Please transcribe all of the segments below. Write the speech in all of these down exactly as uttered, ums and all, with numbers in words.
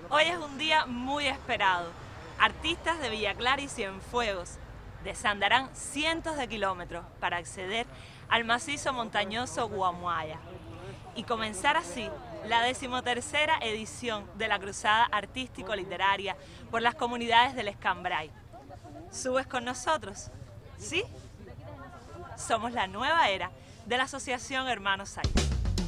Hoy es un día muy esperado. Artistas de Villa Clara y Cienfuegos desandarán cientos de kilómetros para acceder al macizo montañoso Guamuaya y comenzar así la decimotercera edición de la Cruzada Artístico-Literaria por las comunidades del Escambray. ¿Subes con nosotros? ¿Sí? Somos la nueva era de la Asociación Hermanos Sáiz.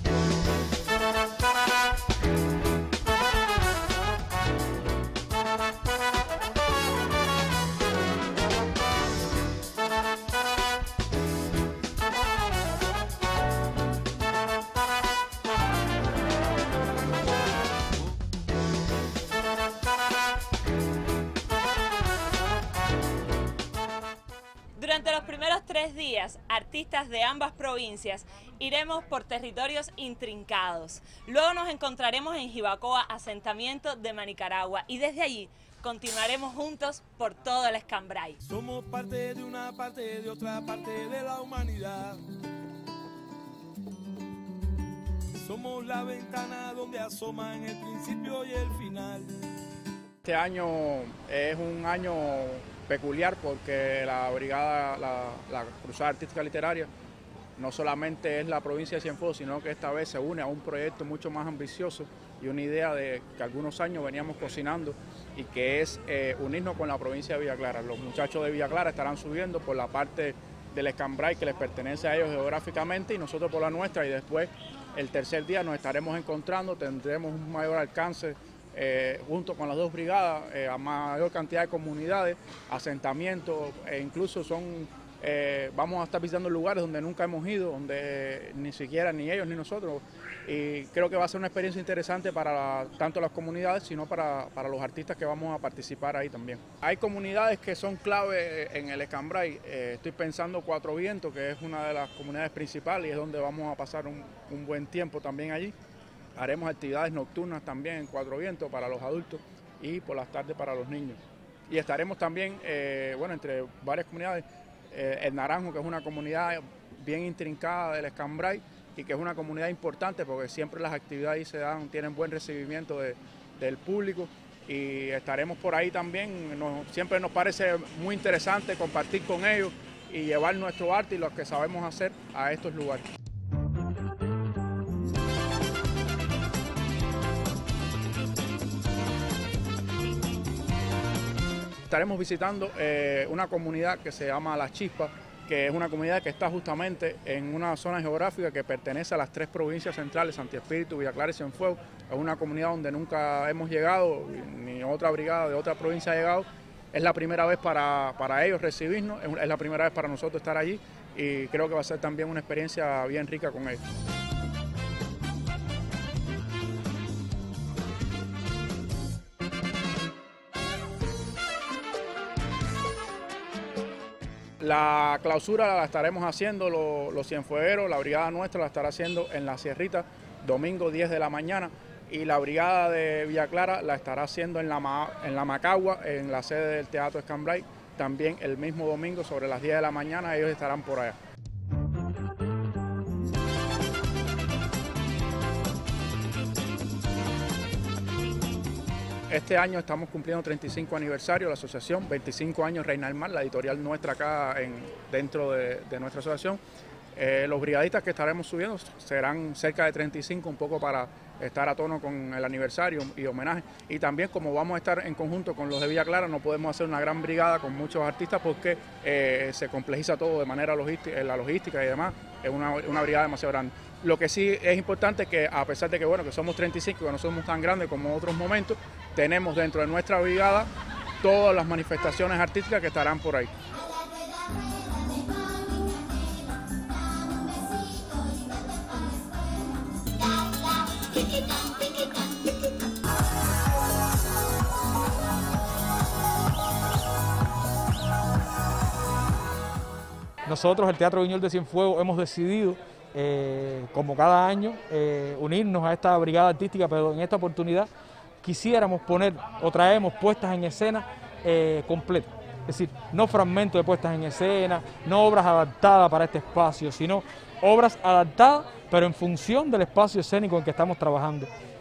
Durante los primeros tres días, artistas de ambas provincias iremos por territorios intrincados. Luego nos encontraremos en Jibacoa, asentamiento de Manicaragua, y desde allí continuaremos juntos por todo el Escambray. Somos parte de una parte de otra parte de la humanidad. Somos la ventana donde asoman el principio y el final. Este año es un año peculiar porque la brigada, la, la Cruzada Artística Literaria, no solamente es la provincia de Cienfuegos, sino que esta vez se une a un proyecto mucho más ambicioso y una idea de que algunos años veníamos cocinando y que es eh, unirnos con la provincia de Villa Clara. Los muchachos de Villa Clara estarán subiendo por la parte del Escambray que les pertenece a ellos geográficamente y nosotros por la nuestra, y después el tercer día nos estaremos encontrando, tendremos un mayor alcance Eh, junto con las dos brigadas, eh, a mayor cantidad de comunidades, asentamientos, e incluso son, eh, vamos a estar visitando lugares donde nunca hemos ido, donde ni siquiera ni ellos ni nosotros, y creo que va a ser una experiencia interesante para la, tanto las comunidades, sino para, para los artistas que vamos a participar ahí también. Hay comunidades que son clave en el Escambray, eh, estoy pensando Cuatro Vientos, que es una de las comunidades principales y es donde vamos a pasar un, un buen tiempo también allí. Haremos actividades nocturnas también en Cuatro Vientos para los adultos y por las tardes para los niños. Y estaremos también, eh, bueno, entre varias comunidades, eh, El Naranjo, que es una comunidad bien intrincada del Escambray y que es una comunidad importante porque siempre las actividades ahí se dan, tienen buen recibimiento de, del público, y estaremos por ahí también. Nos, siempre nos parece muy interesante compartir con ellos y llevar nuestro arte y lo que sabemos hacer a estos lugares. Estaremos visitando eh, una comunidad que se llama La Chispa, que es una comunidad que está justamente en una zona geográfica que pertenece a las tres provincias centrales, Santi Espíritu, Villa Clara y Cienfuegos. Es una comunidad donde nunca hemos llegado, ni otra brigada de otra provincia ha llegado. Es la primera vez para, para ellos recibirnos, es la primera vez para nosotros estar allí, y creo que va a ser también una experiencia bien rica con ellos. La clausura la estaremos haciendo los, los cienfuegueros, la brigada nuestra la estará haciendo en La Sierrita, domingo diez de la mañana, y la brigada de Villa Clara la estará haciendo en la, en la Macagua, en la sede del Teatro Escambray, también el mismo domingo sobre las diez de la mañana, ellos estarán por allá. Este año estamos cumpliendo treinta y cinco aniversario de la asociación, veinticinco años Reina del Mar, la editorial nuestra acá en, dentro de, de nuestra asociación. Eh, los brigadistas que estaremos subiendo serán cerca de treinta y cinco, un poco para estar a tono con el aniversario y homenaje. Y también, como vamos a estar en conjunto con los de Villa Clara, no podemos hacer una gran brigada con muchos artistas porque eh, se complejiza todo de manera logística, la logística y demás, es una, una brigada demasiado grande. Lo que sí es importante es que, a pesar de que, bueno, que somos treinta y cinco, que no somos tan grandes como otros momentos, tenemos dentro de nuestra brigada todas las manifestaciones artísticas que estarán por ahí. Nosotros, el Teatro Guiñol de Cienfuegos, hemos decidido, eh, como cada año, eh, unirnos a esta brigada artística, pero en esta oportunidad quisiéramos poner o traemos puestas en escena eh, completas. Es decir, no fragmentos de puestas en escena, no obras adaptadas para este espacio, sino obras adaptadas, pero en función del espacio escénico en que estamos trabajando.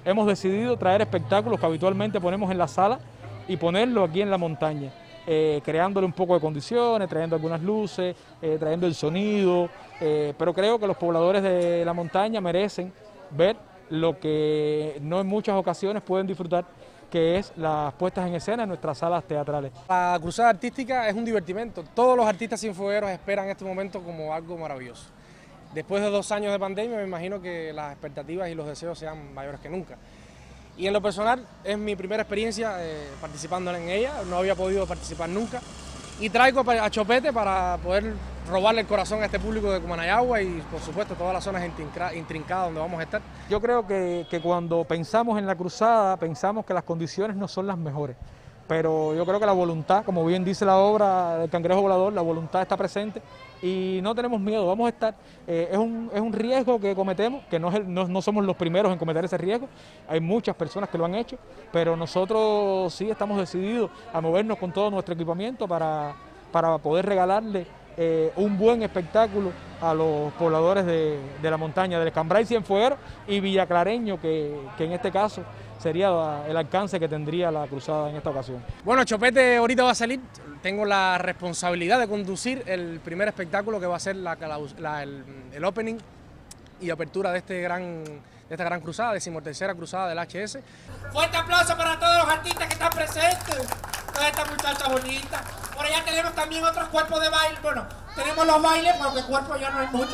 hemos decidido traer espectáculos que habitualmente ponemos en la sala y ponerlo aquí en la montaña, eh, creándole un poco de condiciones, trayendo algunas luces, eh, trayendo el sonido, eh, pero creo que los pobladores de la montaña merecen ver lo que no en muchas ocasiones pueden disfrutar, que es las puestas en escena en nuestras salas teatrales. La cruzada artística es un divertimento. Todos los artistas cienfuegueros esperan este momento como algo maravilloso. Después de dos años de pandemia, me imagino que las expectativas y los deseos sean mayores que nunca. Y en lo personal, es mi primera experiencia eh, participando en ella, no había podido participar nunca. Y traigo a Chopete para poder robarle el corazón a este público de Cumanayagua y, por supuesto, todas las zonas intrincadas donde vamos a estar. Yo creo que, que cuando pensamos en la cruzada, pensamos que las condiciones no son las mejores. Pero yo creo que la voluntad, como bien dice la obra del Cangrejo Volador, la voluntad está presente y no tenemos miedo, vamos a estar. Eh, es, un, es un riesgo que cometemos, que no, es el, no, no somos los primeros en cometer ese riesgo, hay muchas personas que lo han hecho, pero nosotros sí estamos decididos a movernos con todo nuestro equipamiento para, para poder regalarle eh, un buen espectáculo a los pobladores de, de la montaña, del Cambrai Cienfueguero y Villaclareño, que, que en este caso sería el alcance que tendría la cruzada en esta ocasión. Bueno, Chopete ahorita va a salir, tengo la responsabilidad de conducir el primer espectáculo que va a ser la, la, la, el, el opening y apertura de, este gran, de esta gran cruzada, decimotercera cruzada del H S. Fuerte aplauso para todos los artistas que están presentes, toda esta muchacha bonita. Por allá tenemos también otros cuerpos de baile, bueno, tenemos los bailes porque cuerpo ya no hay mucho.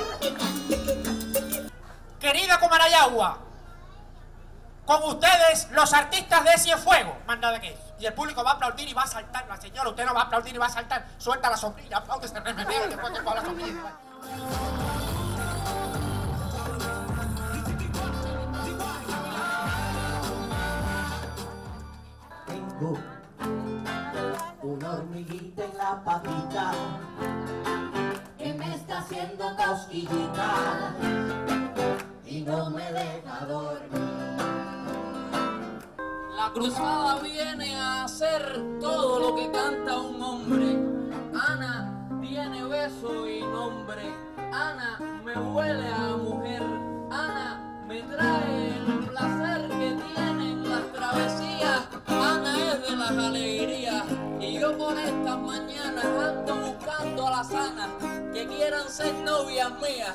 Querida Cumanayagua, con ustedes, los artistas de Cienfuegos. Manda de qué. Y el público va a aplaudir y va a saltar. La señora, usted no va a aplaudir y va a saltar. Suelta la sombrilla, aplaude, se remedea y después que coja la sombrilla. Tengo una hormiguita en la patita que me está haciendo cosquillita y no me deja dormir. La cruzada viene a hacer todo lo que canta un hombre. Ana tiene beso y nombre. Ana me huele a mujer. Ana me trae el placer que tienen las travesías. Ana es de las alegrías. Y yo por estas mañanas ando buscando a las Anas que quieran ser novias mías.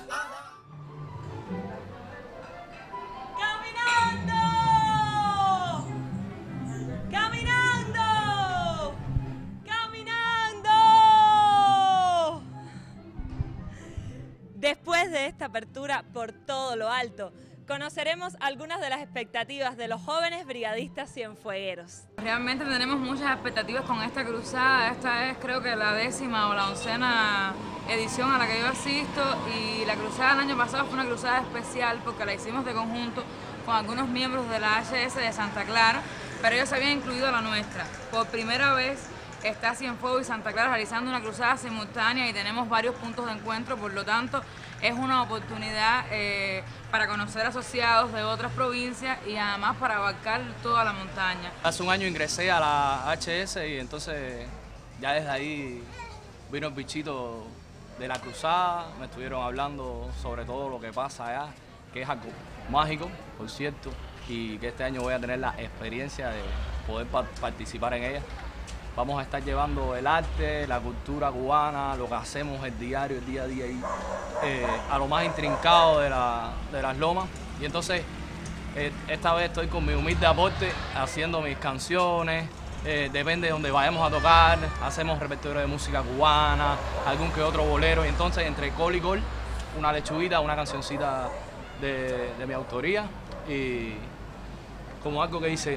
Después de esta apertura por todo lo alto, conoceremos algunas de las expectativas de los jóvenes brigadistas cienfuegueros. Realmente tenemos muchas expectativas con esta cruzada. Esta es creo que la décima o la oncena edición a la que yo asisto, y la cruzada del año pasado fue una cruzada especial porque la hicimos de conjunto con algunos miembros de la H S de Santa Clara, pero ellos se habían incluido a la nuestra. Por primera vez está Cienfuegos y Santa Clara realizando una cruzada simultánea y tenemos varios puntos de encuentro, por lo tanto es una oportunidad eh, para conocer asociados de otras provincias y además para abarcar toda la montaña. Hace un año ingresé a la H S y entonces ya desde ahí vino el bichito de la cruzada, me estuvieron hablando sobre todo lo que pasa allá, que es algo mágico, por cierto, y que este año voy a tener la experiencia de poder pa- participar en ella. Vamos a estar llevando el arte, la cultura cubana, lo que hacemos el diario, el día a día, ahí, eh, a lo más intrincado de, la, de las lomas. Y entonces, eh, esta vez estoy con mi humilde aporte, haciendo mis canciones, eh, depende de donde vayamos a tocar, hacemos repertorio de música cubana, algún que otro bolero, y entonces entre col y col, una lechuguita, una cancioncita de, de mi autoría, y como algo que dice: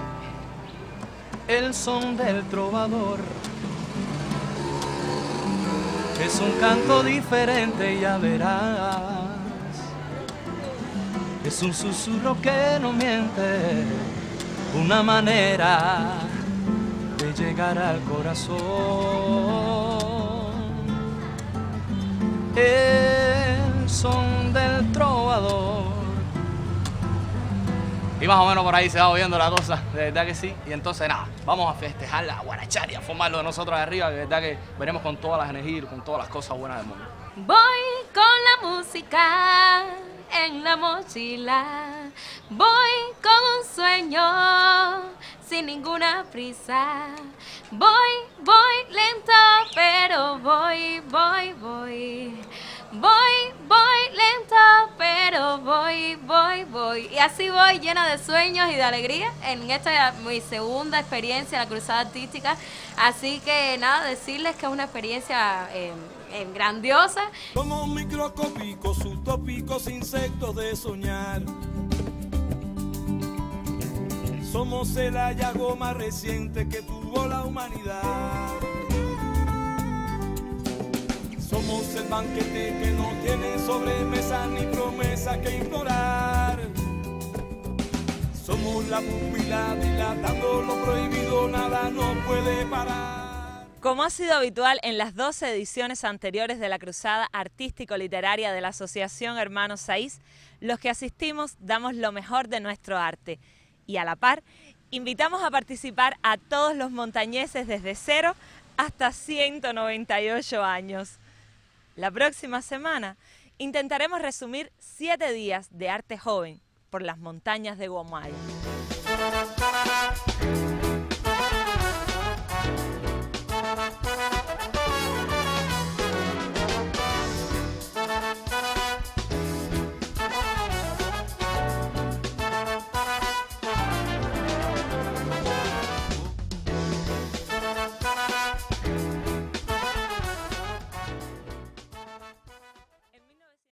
el son del trovador es un canto diferente, ya verás. Es un susurro que no miente, una manera de llegar al corazón. El son del trovador. Y más o menos por ahí se va oyendo la cosa, de verdad que sí. Y entonces nada, vamos a festejar la guarachari, a formarlo de nosotros de arriba, de verdad que veremos con todas las energías y con todas las cosas buenas del mundo. Voy con la música en la mochila. voy con un sueño, sin ninguna prisa. Voy, voy lento, pero voy, voy, voy. Voy, voy lento, pero voy, voy, voy. Y así voy llena de sueños y de alegría en esta mi segunda experiencia, la cruzada artística. Así que nada, decirles que es una experiencia eh, eh, grandiosa. Somos microscópicos, utópicos, insectos de soñar. Somos el hallazgo más reciente que tuvo la humanidad. Somos el banquete que no tiene sobremesa ni promesa que implorar. Somos la pupila dilatando lo prohibido, nada nos puede parar. Como ha sido habitual en las doce ediciones anteriores de la Cruzada Artístico-Literaria de la Asociación Hermanos Saiz, los que asistimos damos lo mejor de nuestro arte. Y a la par, invitamos a participar a todos los montañeses desde cero hasta ciento noventa y ocho años. La próxima semana intentaremos resumir siete días de arte joven por las montañas de Guamuaya.